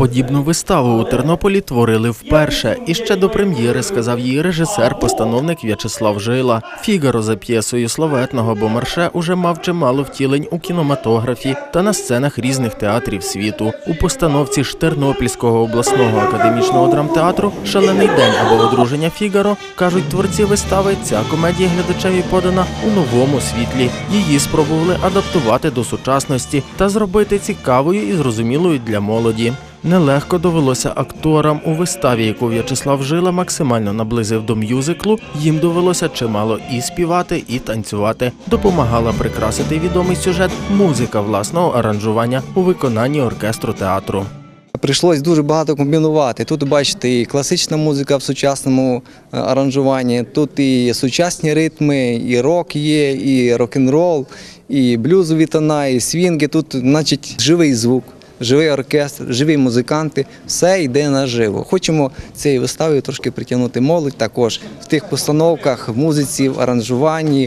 Подібну виставу у Тернополі творили вперше. І ще до прем'єри сказав її режисер-постановник В'ячеслав Жила. «Фігаро» за п'єсою славетного Бомарше уже мав чимало втілень у кінематографі та на сценах різних театрів світу. У постановці ж Тернопільського обласного академічного драмтеатру «Шалений день» або «Одруження Фігаро», кажуть творці вистави, ця комедія глядачеві подана у новому світлі. Її спробували адаптувати до сучасності та зробити цікавою і зрозумілою для молоді. Нелегко довелося акторам. У виставі, яку В'ячеслав Жила максимально наблизив до мюзиклу, їм довелося чимало і співати, і танцювати. Допомагала прикрасити відомий сюжет музика власного аранжування у виконанні оркестру театру. Прийшлось дуже багато комбінувати. Тут, бачите, і класична музика в сучасному аранжуванні, тут і сучасні ритми, і рок є, і рок-н-рол, і блюзові тона, і свінги. Тут, значить, живий звук. Живий оркестр, живі музиканти, все йде наживо. Хочемо цією виставою трошки притягнути молодь також в тих постановках, в музиці, в аранжуванні,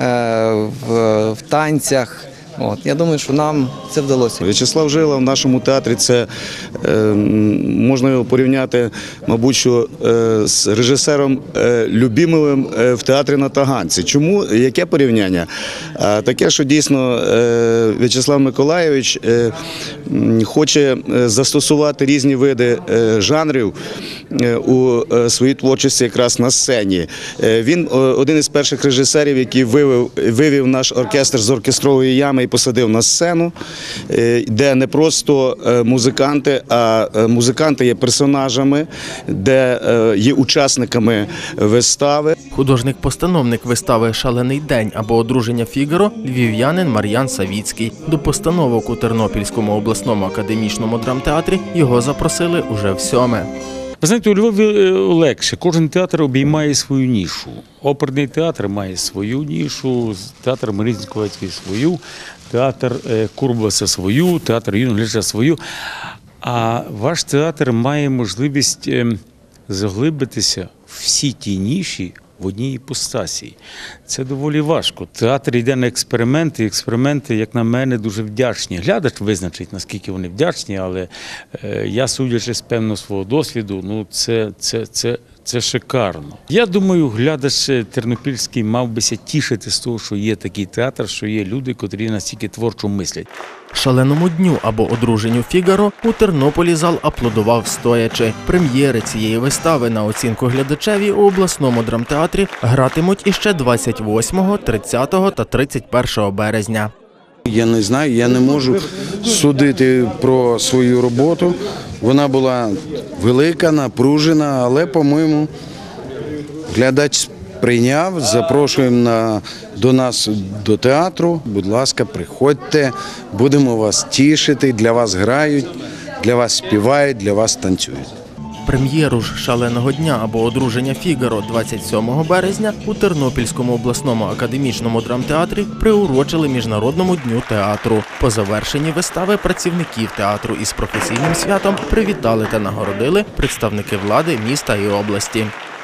в танцях. Я думаю, що нам це вдалося. В'ячеслав Жила в нашому театрі, це можна його порівняти, мабуть, що з режисером Любімовим в театрі на Таганці. Чому? Яке порівняння? Таке, що дійсно В'ячеслав Миколайович хоче застосувати різні види жанрів у своїй творчості якраз на сцені. Він один із перших режисерів, який вивів наш оркестр з оркестрової ями і посадив на сцену, де не просто музиканти, а музиканти є персонажами, де є учасниками вистави. Художник-постановник вистави «Шалений день» або «Одруження Фігаро» львів'янин Мар'ян Савіцький. До постановок у Тернопільському обласному академічному драмтеатрі його запросили уже всьоме. Ви знаєте, у Львові легше. Кожен театр обіймає свою нішу. Оперний театр має свою нішу, театр Маріїнського свою, театр Курбаса свою, театр Юного Глядача свою. А ваш театр має можливість заглибитися в всі ті ніші в одній іпостасі. Це доволі важко. Театр йде на експерименти, і експерименти, як на мене, дуже вдячні. Глядач визначить, наскільки вони вдячні, але я, судячи з певного свого досвіду, це шикарно. Я думаю, глядач тернопільський мав бися тішити з того, що є такий театр, що є люди, котрі настільки творчо мислять. «Шаленому дню» або «Одруженню Фігаро» у Тернополі зал аплодував стоячи. Прем'єри цієї вистави на оцінку глядачеві у обласному драмтеатрі гратимуть іще 28, 30 та 31 березня. Я не знаю, я не можу судити про свою роботу. Вона була велика, напружена, але, по-моєму, глядач прийняв. Запрошуємо до нас до театру. Будь ласка, приходьте, будемо вас тішити, для вас грають, для вас співають, для вас танцюють. Прем'єру ж «Шаленого дня» або «Одруження Фігаро» 27 березня у Тернопільському обласному академічному драмтеатрі приурочили Міжнародному дню театру. По завершенні вистави працівників театру із професійним святом привітали та нагородили представники влади міста і області.